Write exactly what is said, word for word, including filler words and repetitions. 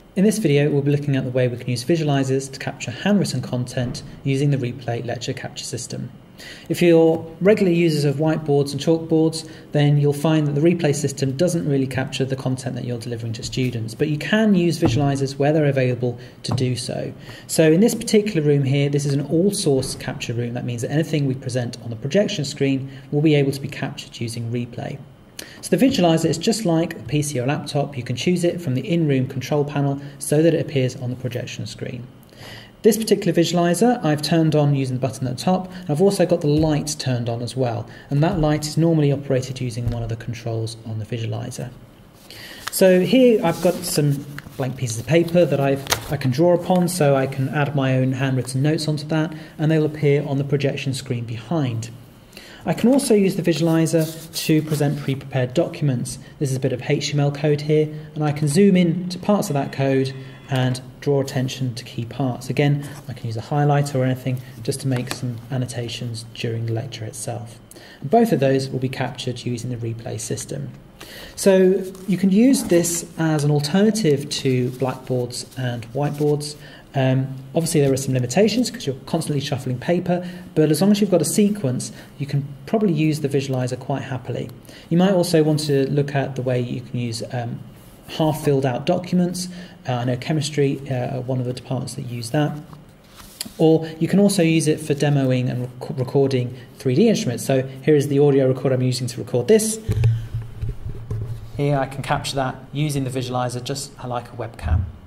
In this video, we'll be looking at the way we can use Visualisers to capture handwritten content using the Replay lecture capture system. If you're regular users of whiteboards and chalkboards, then you'll find that the Replay system doesn't really capture the content that you're delivering to students, but you can use Visualisers where they're available to do so. So in this particular room here, this is an all-source capture room. That means that anything we present on the projection screen will be able to be captured using Replay. So the Visualiser is just like a P C or laptop. You can choose it from the in-room control panel so that it appears on the projection screen. This particular Visualiser I've turned on using the button at the top, and I've also got the light turned on as well, and that light is normally operated using one of the controls on the Visualiser. So here I've got some blank pieces of paper that I've, I can draw upon, so I can add my own handwritten notes onto that, and they'll appear on the projection screen behind. I can also use the Visualiser to present pre-prepared documents. This is a bit of H T M L code here, and I can zoom in to parts of that code and draw attention to key parts. Again, I can use a highlighter or anything just to make some annotations during the lecture itself. And both of those will be captured using the Replay system. So you can use this as an alternative to blackboards and whiteboards. Um, obviously there are some limitations because you're constantly shuffling paper, but as long as you've got a sequence, you can probably use the Visualiser quite happily. You might also want to look at the way you can use um, half filled out documents. Uh, I know chemistry uh, are one of the departments that use that. Or you can also use it for demoing and rec recording three D instruments. So here is the audio recorder I'm using to record this. Here I can capture that using the Visualiser just like a webcam.